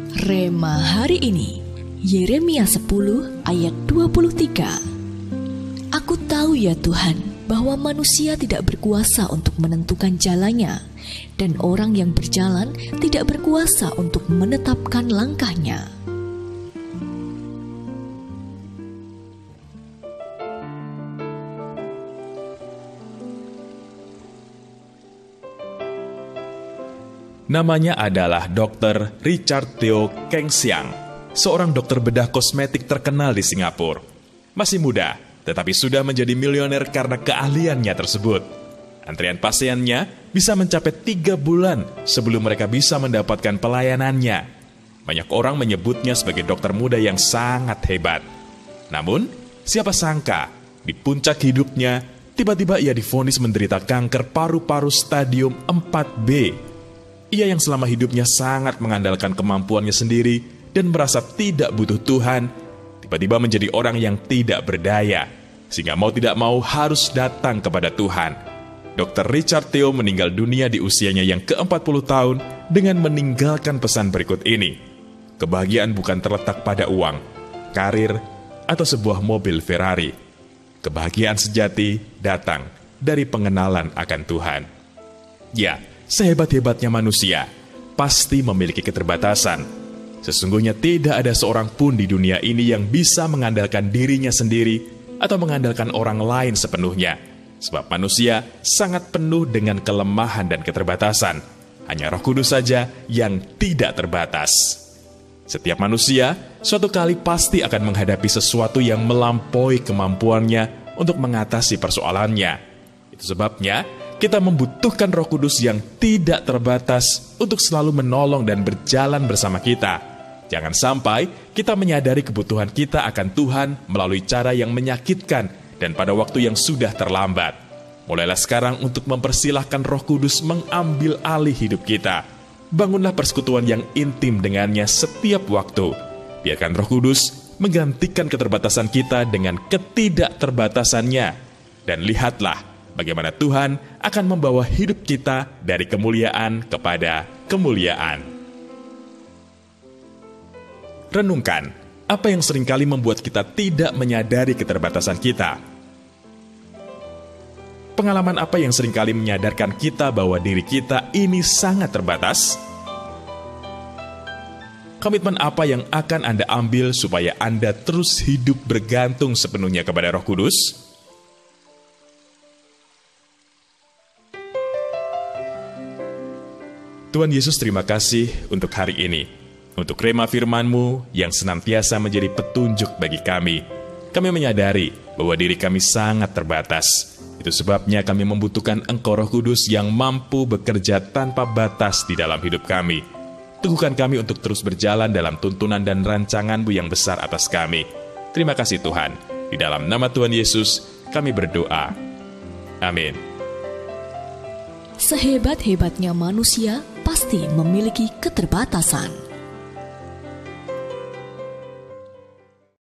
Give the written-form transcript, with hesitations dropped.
Rema hari ini, Yeremia 10 ayat 23. Aku tahu ya Tuhan, bahwa manusia tidak berkuasa untuk menentukan jalannya, dan orang yang berjalan tidak berkuasa untuk menetapkan langkahnya. Namanya adalah Dr. Richard Theo Keng Siang, seorang dokter bedah kosmetik terkenal di Singapura. Masih muda, tetapi sudah menjadi miliuner karena keahliannya tersebut. Antrian pasiennya bisa mencapai 3 bulan sebelum mereka bisa mendapatkan pelayanannya. Banyak orang menyebutnya sebagai dokter muda yang sangat hebat. Namun, siapa sangka di puncak hidupnya, tiba-tiba ia divonis menderita kanker paru-paru stadium 4B. Ia yang selama hidupnya sangat mengandalkan kemampuannya sendiri dan merasa tidak butuh Tuhan, tiba-tiba menjadi orang yang tidak berdaya, sehingga mau tidak mau harus datang kepada Tuhan. Dr. Richard Theo meninggal dunia di usianya yang ke-40 tahun dengan meninggalkan pesan berikut ini. Kebahagiaan bukan terletak pada uang, karir, atau sebuah mobil Ferrari. Kebahagiaan sejati datang dari pengenalan akan Tuhan. Ya, sehebat-hebatnya manusia, pasti memiliki keterbatasan. Sesungguhnya tidak ada seorang pun di dunia ini yang bisa mengandalkan dirinya sendiri atau mengandalkan orang lain sepenuhnya. Sebab manusia sangat penuh dengan kelemahan dan keterbatasan. Hanya Roh Kudus saja yang tidak terbatas. Setiap manusia suatu kali pasti akan menghadapi sesuatu yang melampaui kemampuannya untuk mengatasi persoalannya. Itu sebabnya kita membutuhkan Roh Kudus yang tidak terbatas untuk selalu menolong dan berjalan bersama kita. Jangan sampai kita menyadari kebutuhan kita akan Tuhan melalui cara yang menyakitkan dan pada waktu yang sudah terlambat. Mulailah sekarang untuk mempersilahkan Roh Kudus mengambil alih hidup kita. Bangunlah persekutuan yang intim dengannya setiap waktu. Biarkan Roh Kudus menggantikan keterbatasan kita dengan ketidakterbatasannya. Dan lihatlah bagaimana Tuhan akan membawa hidup kita dari kemuliaan kepada kemuliaan. Renungkan, apa yang seringkali membuat kita tidak menyadari keterbatasan kita? Pengalaman apa yang seringkali menyadarkan kita bahwa diri kita ini sangat terbatas? Komitmen apa yang akan Anda ambil supaya Anda terus hidup bergantung sepenuhnya kepada Roh Kudus? Tuhan Yesus, terima kasih untuk hari ini, untuk rema firman-Mu yang senantiasa menjadi petunjuk bagi kami. Kami menyadari bahwa diri kami sangat terbatas. Itu sebabnya kami membutuhkan Engkau Roh Kudus yang mampu bekerja tanpa batas di dalam hidup kami. Teguhkan kami untuk terus berjalan dalam tuntunan dan rancangan-Mu yang besar atas kami. Terima kasih Tuhan. Di dalam nama Tuhan Yesus, kami berdoa. Amin. Sehebat-hebatnya manusia pasti memiliki keterbatasan.